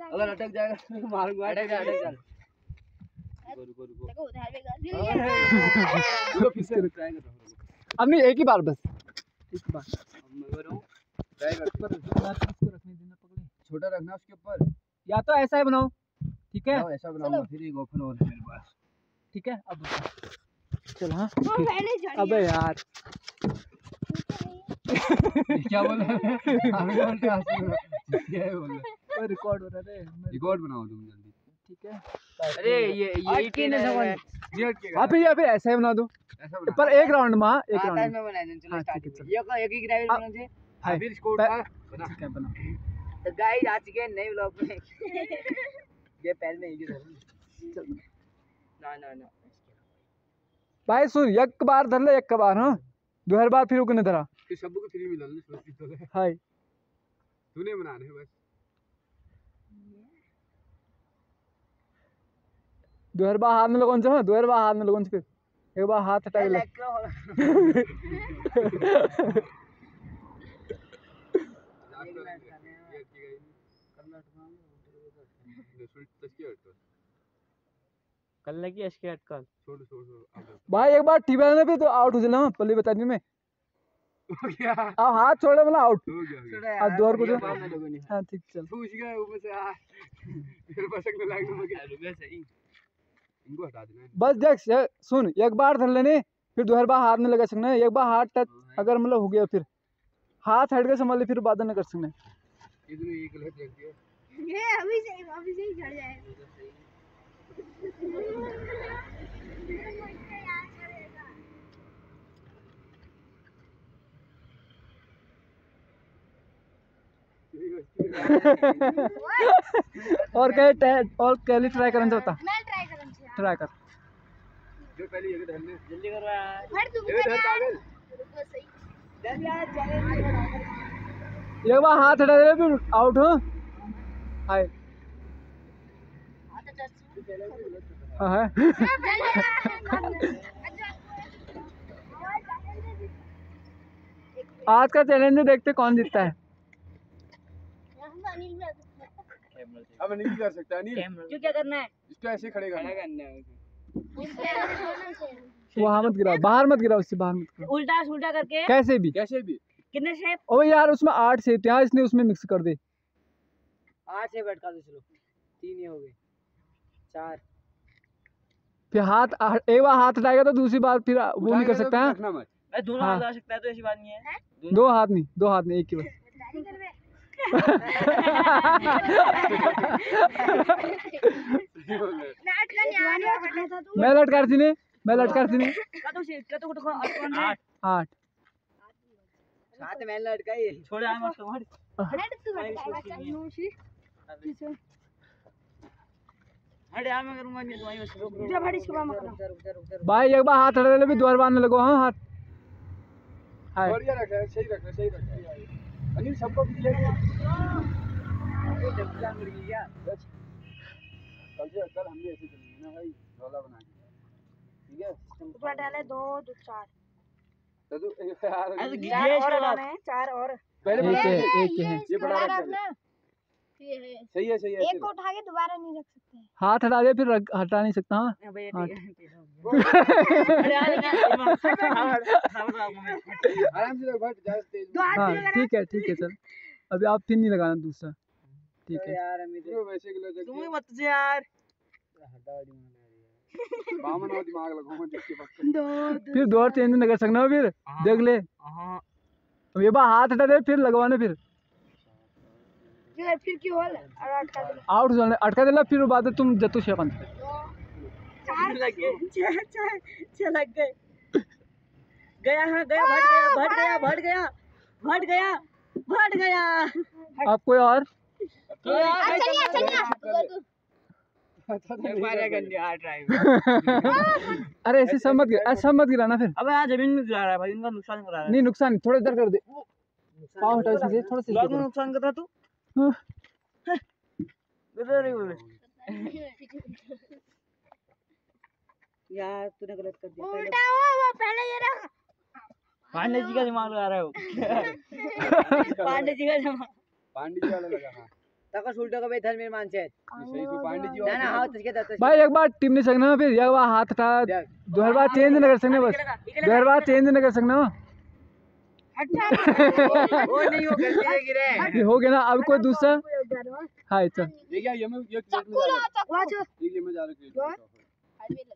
अगर अटक जाएगा तो मारूंगा। अटक जा चल। रुको रुको देखो उधर फिर से ट्राई कर रहा हूं। अब नहीं, एक ही बार बस, एक बार। अब मैं कर रहा हूं ट्राई कर। इसको रखने देना, पकड़े छोटा रखना उसके ऊपर, या तो ऐसा ही बनाओ, ठीक है? ऐसा बनाऊंगा फिर एक ओपन और है मेरे पास, ठीक है। अब चल। हाँ अबे यार क्या बोल रहा है? हमें उल्टा हंसी हो रहा है। क्या बोल रहा है? रिकॉर्ड हो रहा है। रिकॉर्ड बनाओ तुम जल्दी, ठीक है। अरे ये ट्रेन है हाँ फिर या फिर ऐसा ही बना दो, ऐसा बना पर एक राउंड में, एक राउंड में बना दें। चलो हाँ, स्टार्ट। ठीक है, चल। ये एक ही ग्रेविटी बनाना चाहिए। हाँ, फिर स्कोर का बना। ठीक है, बना। तो गाइस आ चुके हैं नए व्लॉग में। ये पहले में ही चल ना ना ना भाई सुन, एक बार धर ले, एक बार। हाँ, दो हर बार फिर उकने धरा फिर सबको को फ्री मिला ले सोची तो है। हाय तूने बनाने है बस। दो हर बार हाथ में लगन से, दो हर बार हाथ में लगन से, फिर एक बार हाथ हटा के ले। कल लगी इसके अटकल छोड़ छोड़ छोड़। भाई एक बार टीबा में भी तो आउट हो जाना, पहले बता दी मैं। हो गया। अब हाथ छोड़े मतलब आउट हो गया। अब दो और कुछ। हां ठीक, चल। पूछ गए ऊपर से आ फिर बसक में लागने लगे। रुक सही, इनको हटा देना बस देख सुन, एक बार धर लेने, फिर दो हर बार हाथ में लगा सकना है। एक बार हाथ टच अगर मतलब हो गया, फिर हाथ हट के संभाल ले, फिर बात न कर सकना। इधर एक गलत लग गया। ये अभी से ही झड़ जाएगा। और कहे और कैली ट्राई करना चाहता। मैं ट्राई करन छी। ट्राई कर जो पहले ये धरने जल्दी कर रहा है। हट तू ये धर पागल। रुको सही। चल यार चैलेंज एक बार हाथ हटा दे, फिर आउट। हो हाय हां तो टच। हाँ है। आज का चैलेंज देखते कौन जीतता है। अब नहीं कर सकता नहीं। क्यों क्या करना है? इसको ऐसे खड़े करना है। वहाँ मत गिराओ, बाहर मत गिराओ, उससे बाहर मत गिराओ। उल्टा उल्टा करके कैसे भी कितने शेप? ओ यार, उसमें 8 शेप थे, इसने उसमें मिक्स कर दे। 8 शेप अटका दो। चलो 3 ये हो गए, 4। फिर हाथ एक बार हाथ हटाएगा तो दूसरी बार फिर वो नहीं कर सकता है। रखना मत। मैं दोनों हाथ लगा सकता है तो ऐसी बात नहीं है। दो हाथ नहीं, दो हाथ नहीं, एक ही बार। मैं लटकार थी ने, मैं लटकार थी ने। 8 साथ में लटकाई छोड़ आ मत हट। हट यार, मैं करूंगा नहीं तुम्हारी बस। रुक भाई एक बार हाथ हटा दे, फिर दोबारा बांधने लगो। हाँ हाथ हाय बढ़िया रखा है, सही रखा है, सही रखा है। अनिल सबको पीछे ये डबला मिल गया। कल हमने ऐसे चलेंगे ना भाई, रोला बना के। ठीक है, ऊपर डाले 2 2 4 तो तू यार चार और डाले हैं, 4 और पहले एक है। ये बड़ा रखना। ये है। सही है, सही है। एक को उठा के दोबारा नहीं रख सकते हैं। हाथ हटा दे, फिर हटा नहीं सकता। हाँ आराम से बैठ, ज्यादा तेज हाँ, ठीक है, ठीक है, चल। अभी आप फिर नहीं लगाना दूसरा, ठीक है। यार अमित वैसे गलत तुम ही मत यार। हटा दी मैंने बामन और दिमाग लगाऊंगा जिसके पास। फिर दो चेंज नहीं कर सकना। फिर देख ले। हां अब ये बार हाथ हटा दे, फिर लगवाना। फिर फिर क्यों होल अटका दे। आउट जोन अटका देला, फिर बाद तुम जतु शेकन 4 लग गए, 6 लग गए। गया। हां गया, भट गया। आप कोई और चलिए अरे ऐसे सब मत गिराना। फिर अबे यार जमीन में गिरा रहा है भाई, इनका नुकसान कर रहा है। नहीं, नुकसान थोड़ा इधर कर दे, पाँव हटा इससे, थोड़ा सा ब्लॉग में नुकसान कर रहा तू। इधर ही बोले यार, तूने गलत कर दिया। उल्टा हुआ वो पहले ये रहा। पांडे जी का दिमाग लगा रहा है वो। पांडे जी वाला लगा। हां तक उल्टा का बेथल मेरे मान से सही सु पांडे जी ना ना हां तसके तस भाई एक बार टीम नहीं सकना फिर एक बार हाथ हटा दो हर बार चेंज नहीं कर सकने बस दो हर बार चेंज नहीं कर सकना वो नहीं हो गलती गिरे ये हो गया ना अब कोई दूसरा हाँ चल देखिए ये में ये क्रिकेट में जा रहा है देखिए मैं जा रहा क्रिकेट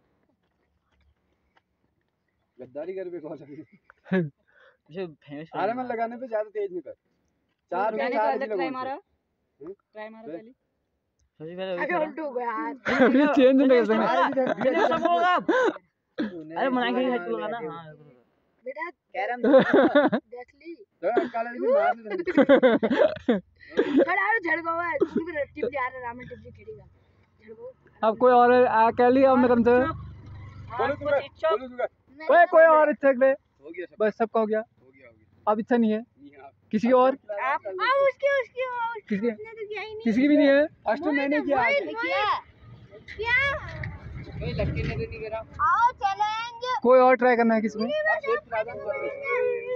गद्दारी कर पे कॉल जो भैंस अरे मैं लगाने पे ज्यादा तेज नहीं कर चार ट्राई मारा पहले सबसे पहले अरे उल्टू गया अभी चेंज नहीं कर सकना ये सब होगा अरे मना के हट लगा ना हां बेटा कैरम देख ली काले भी मार दे खड़ा है झड़को है तुम टिप जा रहा रामन टिप जी खेलेगा झड़को अब कोई और अकेली अब मैं कम से बोलो दूंगा ओए कोई और इच्छा ले हो गया सब बस सबका हो गया हो गया अब इच्छा नहीं है किसी की और आप उसकी किसकी उसने तो किया ही नहीं किसी की भी नहीं है फर्स्ट मैंने किया क्या कोई लड़के ने तो नहीं करा आओ चैलेंज कोई और ट्राई करना है किसी में अब सिर्फ राधा कर रहे हैं